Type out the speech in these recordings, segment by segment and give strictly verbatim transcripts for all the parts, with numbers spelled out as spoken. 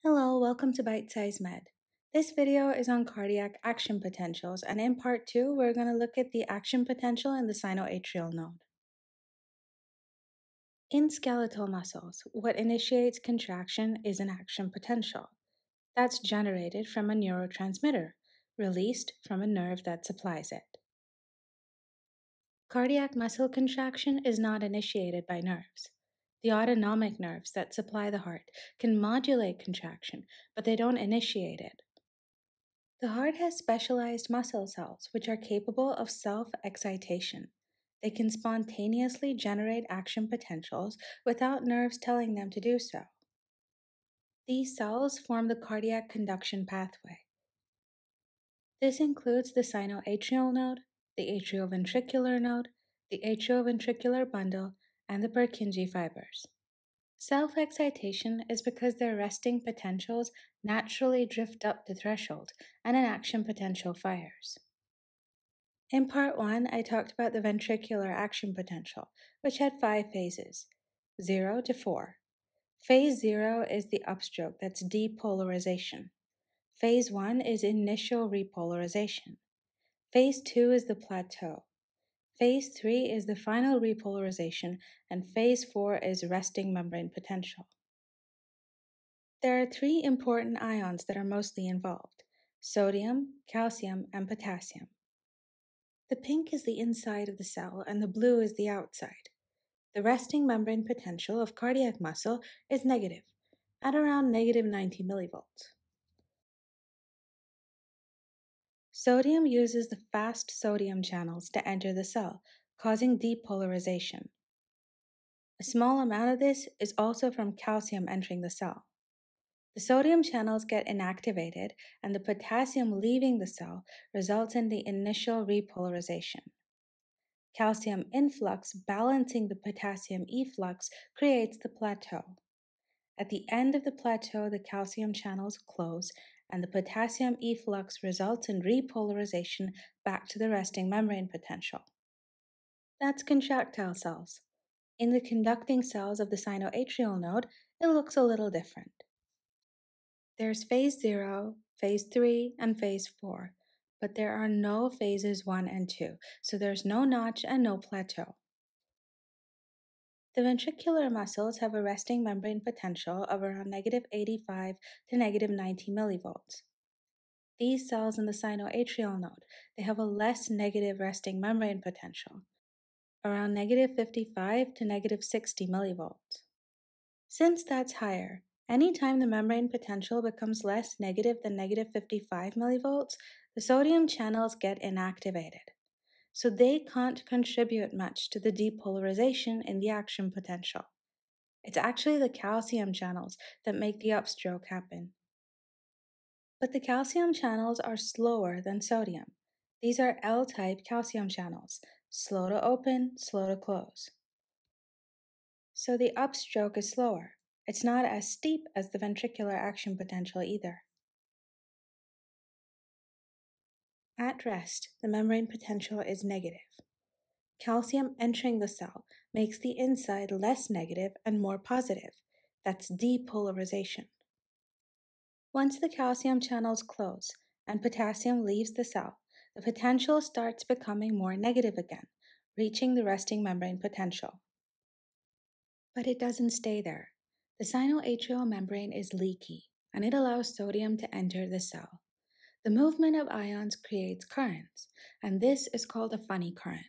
Hello, welcome to Bite Size Med. This video is on cardiac action potentials, and in part two, we're going to look at the action potential in the sinoatrial node. In skeletal muscles, what initiates contraction is an action potential. That's generated from a neurotransmitter, released from a nerve that supplies it. Cardiac muscle contraction is not initiated by nerves. The autonomic nerves that supply the heart can modulate contraction, but they don't initiate it. The heart has specialized muscle cells which are capable of self-excitation. They can spontaneously generate action potentials without nerves telling them to do so. These cells form the cardiac conduction pathway. This includes the sinoatrial node, the atrioventricular node, the atrioventricular bundle, and the Purkinje fibers. Self-excitation is because their resting potentials naturally drift up the threshold and an action potential fires. In part one, I talked about the ventricular action potential, which had five phases, zero to four. Phase zero is the upstroke, that's depolarization. Phase one is initial repolarization. Phase two is the plateau. Phase three is the final repolarization, and Phase four is resting membrane potential. There are three important ions that are mostly involved: sodium, calcium, and potassium. The pink is the inside of the cell, and the blue is the outside. The resting membrane potential of cardiac muscle is negative, at around negative ninety millivolts. Sodium uses the fast sodium channels to enter the cell, causing depolarization. A small amount of this is also from calcium entering the cell. The sodium channels get inactivated, and the potassium leaving the cell results in the initial repolarization. Calcium influx balancing the potassium efflux creates the plateau. At the end of the plateau, the calcium channels close, and the potassium efflux results in repolarization back to the resting membrane potential. That's contractile cells. In the conducting cells of the sinoatrial node, it looks a little different. There's phase zero, phase three, and phase four, but there are no phases one and two, so there's no notch and no plateau. The ventricular muscles have a resting membrane potential of around negative eighty-five to negative ninety millivolts. These cells in the sinoatrial node, they have a less negative resting membrane potential, around negative fifty-five to negative sixty millivolts. Since that's higher, anytime the membrane potential becomes less negative than negative fifty-five millivolts, the sodium channels get inactivated. So they can't contribute much to the depolarization in the action potential. It's actually the calcium channels that make the upstroke happen. But the calcium channels are slower than sodium. These are L-type calcium channels, slow to open, slow to close. So the upstroke is slower. It's not as steep as the ventricular action potential either. At rest, the membrane potential is negative. Calcium entering the cell makes the inside less negative and more positive. That's depolarization. Once the calcium channels close and potassium leaves the cell, the potential starts becoming more negative again, reaching the resting membrane potential. But it doesn't stay there. The sinoatrial membrane is leaky, and it allows sodium to enter the cell. The movement of ions creates currents, and this is called a funny current.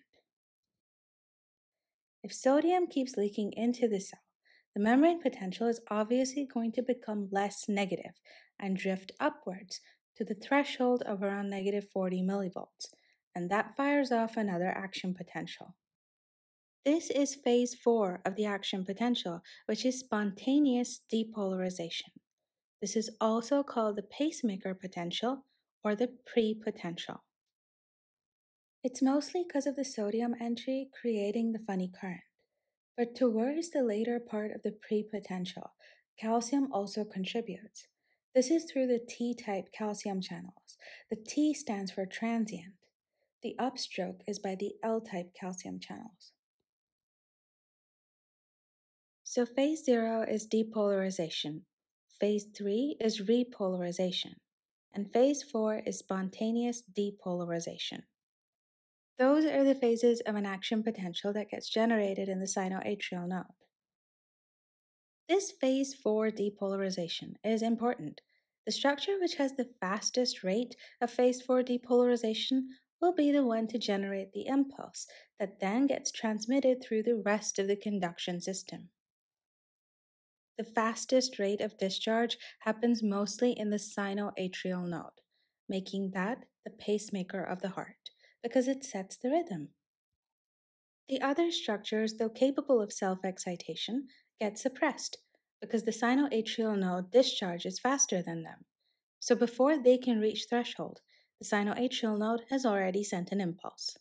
If sodium keeps leaking into the cell, the membrane potential is obviously going to become less negative and drift upwards to the threshold of around negative forty millivolts, and that fires off another action potential. This is phase four of the action potential, which is spontaneous depolarization. This is also called the pacemaker potential or the pre-potential. It's mostly because of the sodium entry creating the funny current. But towards the later part of the pre-potential, calcium also contributes. This is through the T-type calcium channels. The T stands for transient. The upstroke is by the L-type calcium channels. So phase zero is depolarization. Phase three is repolarization, and phase four is spontaneous depolarization. Those are the phases of an action potential that gets generated in the sinoatrial node. This phase four depolarization is important. The structure which has the fastest rate of phase four depolarization will be the one to generate the impulse that then gets transmitted through the rest of the conduction system. The fastest rate of discharge happens mostly in the sinoatrial node, making that the pacemaker of the heart, because it sets the rhythm. The other structures, though capable of self-excitation, get suppressed because the sinoatrial node discharges faster than them. So before they can reach threshold, the sinoatrial node has already sent an impulse.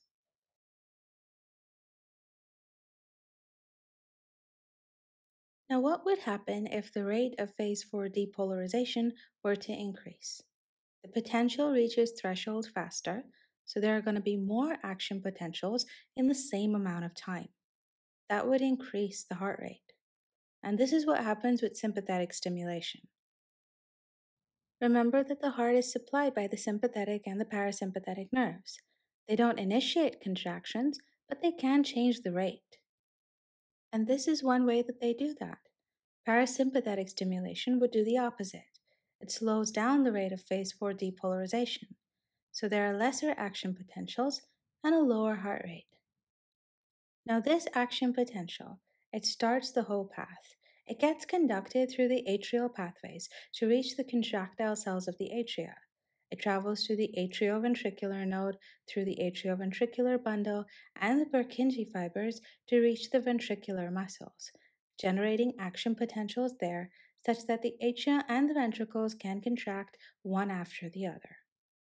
Now, what would happen if the rate of phase four depolarization were to increase? The potential reaches threshold faster, so there are going to be more action potentials in the same amount of time. That would increase the heart rate. And this is what happens with sympathetic stimulation. Remember that the heart is supplied by the sympathetic and the parasympathetic nerves. They don't initiate contractions, but they can change the rate. And this is one way that they do that. Parasympathetic stimulation would do the opposite. It slows down the rate of phase four depolarization, so there are lesser action potentials and a lower heart rate. Now this action potential, it starts the whole path. It gets conducted through the atrial pathways to reach the contractile cells of the atria. It travels through the atrioventricular node, through the atrioventricular bundle, and the Purkinje fibers to reach the ventricular muscles, generating action potentials there such that the atria and the ventricles can contract one after the other.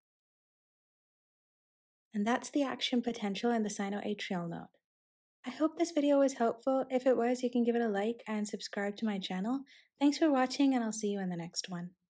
And that's the action potential in the sinoatrial node. I hope this video was helpful. If it was, you can give it a like and subscribe to my channel. Thanks for watching, and I'll see you in the next one.